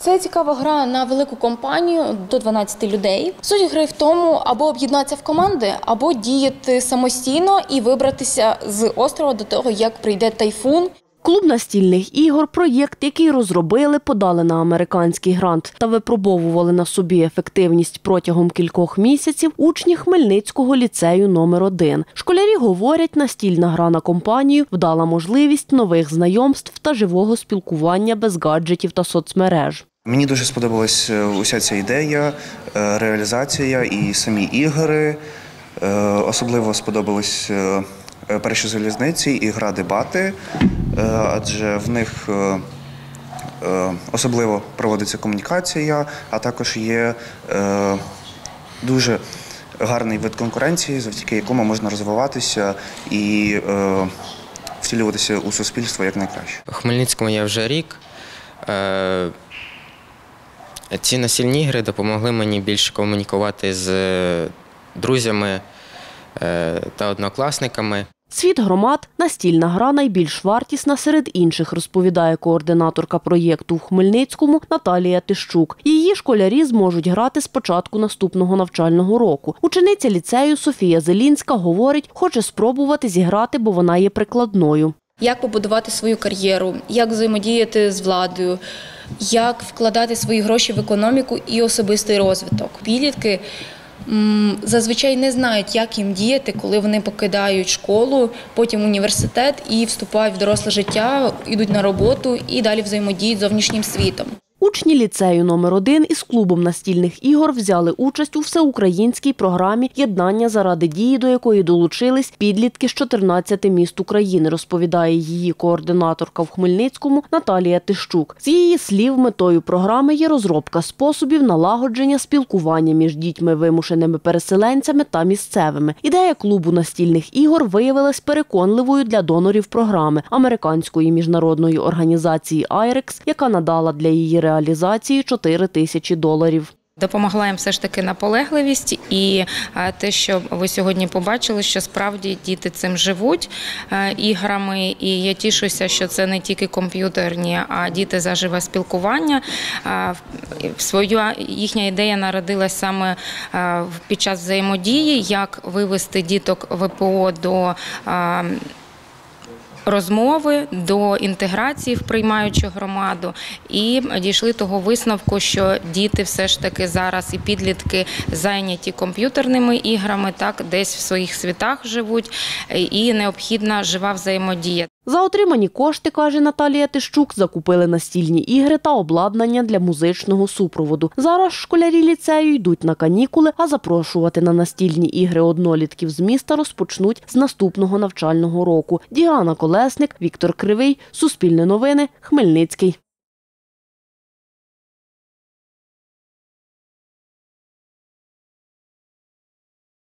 Це цікава гра на велику компанію до 12 людей. Суть гри в тому, або об'єднатися в команди, або діяти самостійно і вибратися з острова до того, як прийде тайфун. Клуб настільних ігор – проєкт, який розробили, подали на американський грант та випробовували на собі ефективність протягом кількох місяців учні Хмельницького ліцею номер 1. Школярі говорять, настільна гра на компанію вдала можливість нових знайомств та живого спілкування без гаджетів та соцмереж. Мені дуже сподобалась уся ця ідея, реалізація і самі ігри. Особливо сподобались перші залізниці і гра дебати, адже в них особливо проводиться комунікація, а також є дуже гарний вид конкуренції, завдяки якому можна розвиватися і втілюватися у суспільство якнайкраще. У Хмельницькому я вже рік. Ці настільні ігри допомогли мені більше комунікувати з друзями та однокласниками. «Світ громад» – настільна гра найбільш вартісна серед інших, розповідає координаторка проєкту у Хмельницькому Наталія Тищук. Її школярі зможуть грати з початку наступного навчального року. Учениця ліцею Софія Зелінська говорить, хоче спробувати зіграти, бо вона є прикладною. Як побудувати свою кар'єру, як взаємодіяти з владою, як вкладати свої гроші в економіку і особистий розвиток. Підлітки зазвичай не знають, як їм діяти, коли вони покидають школу, потім університет і вступають в доросле життя, йдуть на роботу і далі взаємодіють з зовнішнім світом. Учні ліцею номер 1 із клубом настільних ігор взяли участь у всеукраїнській програмі «Єднання заради дії», до якої долучились підлітки з 14 міст України, розповідає її координаторка в Хмельницькому Наталія Тищук. З її слів, метою програми є розробка способів налагодження спілкування між дітьми-вимушеними переселенцями та місцевими. Ідея клубу настільних ігор виявилась переконливою для донорів програми – американської міжнародної організації IREX, яка надала для її реалізації $4 тисячі. Допомогла їм все ж таки наполегливість і те, що ви сьогодні побачили, що справді діти цим живуть іграми. І я тішуся, що це не тільки комп'ютерні, а діти за живе спілкування. Їхня ідея народилась саме під час взаємодії, як вивести діток ВПО до розмови, до інтеграції в приймаючу громаду, і дійшли того висновку, що діти все ж таки зараз і підлітки зайняті комп'ютерними іграми, так, десь в своїх світах живуть, і необхідна жива взаємодія. За отримані кошти, каже Наталія Тищук, закупили настільні ігри та обладнання для музичного супроводу. Зараз школярі ліцею йдуть на канікули, а запрошувати на настільні ігри однолітків з міста розпочнуть з наступного навчального року. Діана Колесник, Віктор Кривий, Суспільне новини, Хмельницький.